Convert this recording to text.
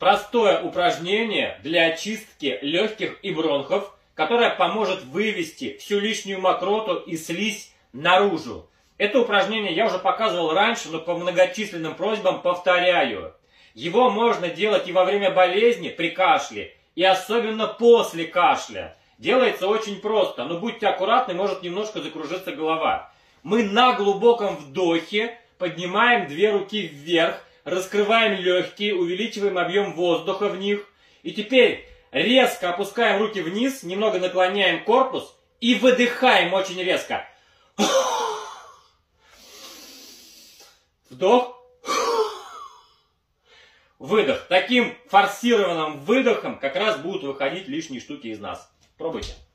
простое упражнение для очистки легких и бронхов, которое поможет вывести всю лишнюю мокроту и слизь наружу. Это упражнение я уже показывал раньше, но по многочисленным просьбам повторяю. Его можно делать и во время болезни при кашле, и особенно после кашля. Делается очень просто, но будьте аккуратны, может немножко закружиться голова. Мы на глубоком вдохе поднимаем две руки вверх, раскрываем легкие, увеличиваем объем воздуха в них. И теперь резко опускаем руки вниз, немного наклоняем корпус и выдыхаем очень резко. Вдох. Выдох. Таким форсированным выдохом как раз будут выходить лишние штуки из нас. Пробуйте.